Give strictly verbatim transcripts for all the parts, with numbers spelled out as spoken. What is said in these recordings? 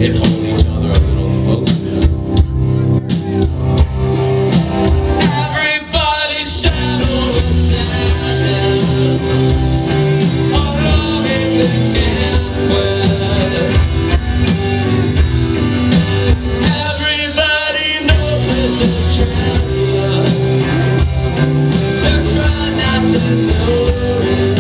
and hold each other a little closer. Everybody settle the sadness along in the campus. Everybody knows this is transient. They're trying not to know it.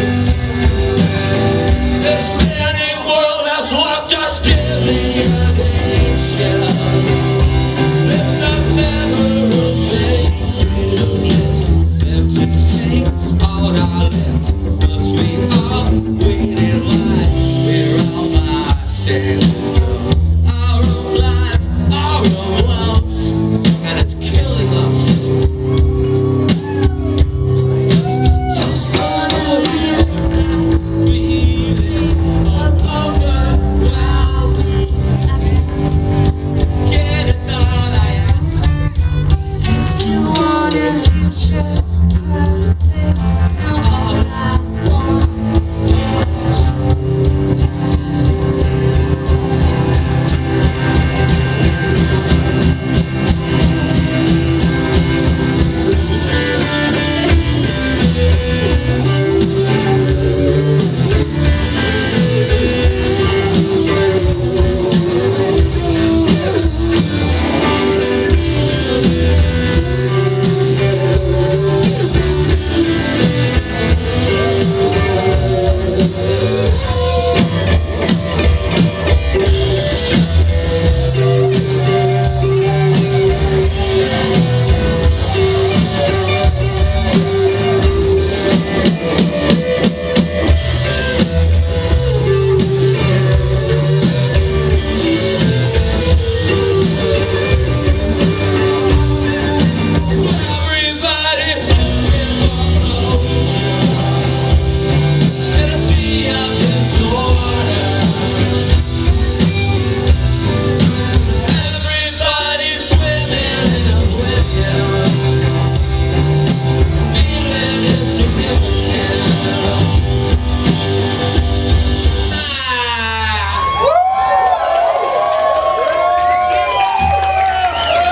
This spinning world has left us dizzy and anxious. It's a ephemeral thing. Freedomless, empty tank on our lips. Must we all wait in line? We're all by standing.